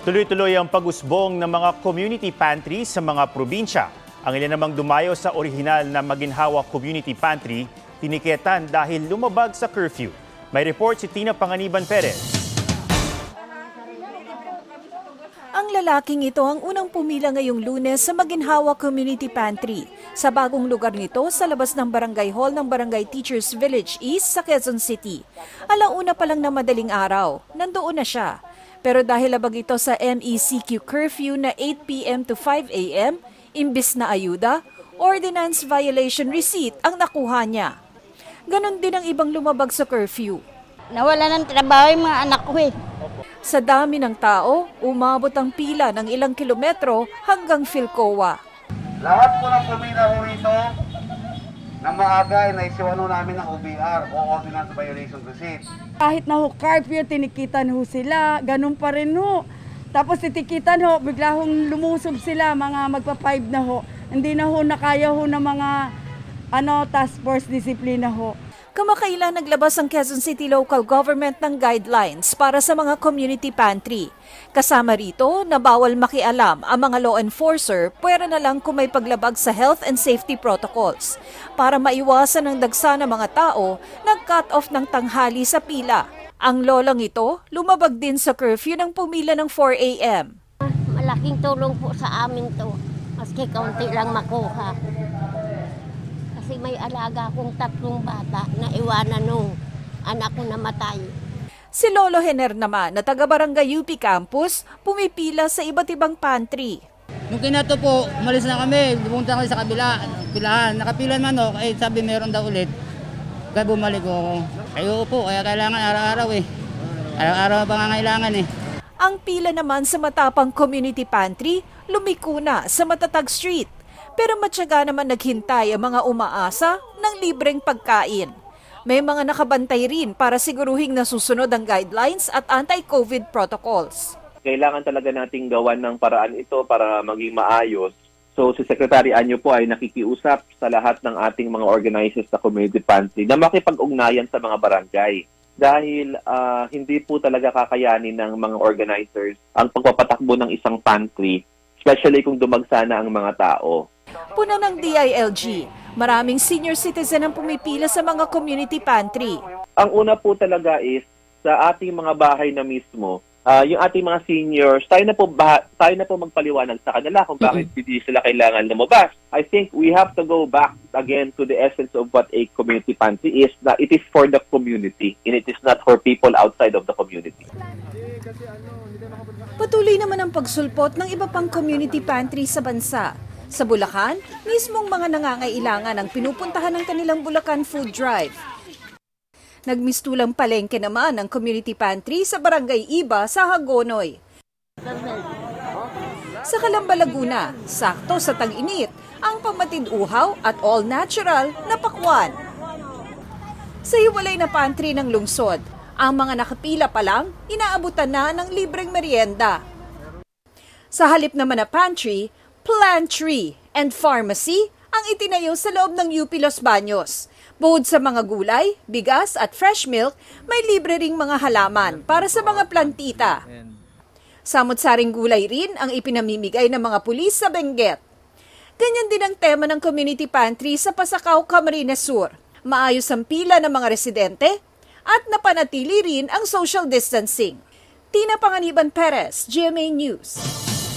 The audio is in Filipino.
Tuloy-tuloy ang pag-usbong ng mga community pantry sa mga probinsya. Ang ilan namang dumayo sa orihinal na Maginhawa Community Pantry, tiniketan dahil lumabag sa curfew. May report si Tina Panganiban Perez. Ang lalaking ito ang unang pumila ngayong Lunes sa Maginhawa Community Pantry. Sa bagong lugar nito sa labas ng Barangay Hall ng Barangay Teachers Village East sa Quezon City. Alauna pa lang na madaling araw, nandoon na siya. Pero dahil labag ito sa MECQ curfew na 8 p.m. to 5 a.m., imbis na ayuda, ordinance violation receipt ang nakuha niya. Ganon din ang ibang lumabag sa curfew. Nawala ng trabaho yung mga anak ko eh. Sa dami ng tao, umabot ang pila ng ilang kilometro hanggang Philcoa. Lahat po ng pumila ho rito na maaga ay naisiwano namin ng OBR o Ordinance Violation Receipt. Kahit na ho curfew, tinikitan ho sila, ganun pa rin ho. Tapos titikitan ho, bigla hong lumusob sila, mga magpa-5 na ho. Hindi na ho nakaya ho ng mga task force disiplina ho. Kamakailan naglabas ang Quezon City Local Government ng guidelines para sa mga community pantry. Kasama rito na bawal makialam ang mga law enforcer, pwera na lang kung may paglabag sa health and safety protocols. Para maiwasan ang dagsa ng mga tao, nag-cut off ng tanghali sa pila. Ang lolang ito, lumabag din sa curfew ng pumila ng 4 a.m. Malaking tulong po sa amin to, maski kaunti lang makuha. Kasi may alaga akong 3 bata na iwanan nung anak ko namatay. Si Lolo Hener naman na taga-barangay UP Campus, pumipila sa iba't ibang pantry. Nung kinato po, umalis na kami, pumunta kami sa pilahan. Nakapila man ako, sabi meron daw ulit. Kaya bumalik ko. Kayo po, kaya kailangan araw-araw eh. Araw-araw pangangailangan eh. Ang pila naman sa matapang community pantry, lumiko na sa Matatag Street. Pero matyaga naman naghintay ang mga umaasa ng libreng pagkain. May mga nakabantay rin para siguruhing nasusunod ang guidelines at anti-COVID protocols. Kailangan talaga nating gawan ng paraan ito para maging maayos. So si Secretary Anyo po ay nakikiusap sa lahat ng ating mga organizers sa community pantry na makipag-ugnayan sa mga barangay. Dahil hindi po talaga kakayanin ng mga organizers ang pagpapatakbo ng isang pantry, especially kung dumagsa na ang mga tao. Puna ng DILG, maraming senior citizen ang pumipila sa mga community pantry. Ang una po talaga is sa ating mga bahay na mismo, yung ating mga seniors, tayo na po magpaliwanag sa kanila kung bakit hindi sila kailangan lumabas. I think we have to go back again to the essence of what a community pantry is, that it is for the community and it is not for people outside of the community. Patuloy naman ang pagsulpot ng iba pang community pantry sa bansa. Sa Bulacan, mismong mga nangangailangan ang pinupuntahan ng kanilang Bulacan Food Drive. Nagmistulang palengke naman ang community pantry sa Barangay Iba sa Hagonoy. Sa Calamba, Laguna, sakto sa tag-init, ang pamatid uhaw at all-natural na pakwan. Sa hiwalay na pantry ng lungsod, ang mga nakapila pa lang, inaabutan na ng libreng merienda. Sa halip naman na pantry, Plantry and Pharmacy ang itinayo sa loob ng UP Los Baños. Bukod sa mga gulay, bigas at fresh milk, may libre ring mga halaman para sa mga plantita. Samot-saring gulay rin ang ipinamimigay ng mga pulis sa Benguet. Ganyan din ang tema ng community pantry sa Pasacao, Camarines Sur. Maayos ang pila ng mga residente at napanatili rin ang social distancing. Tina Panganiban Perez, GMA News.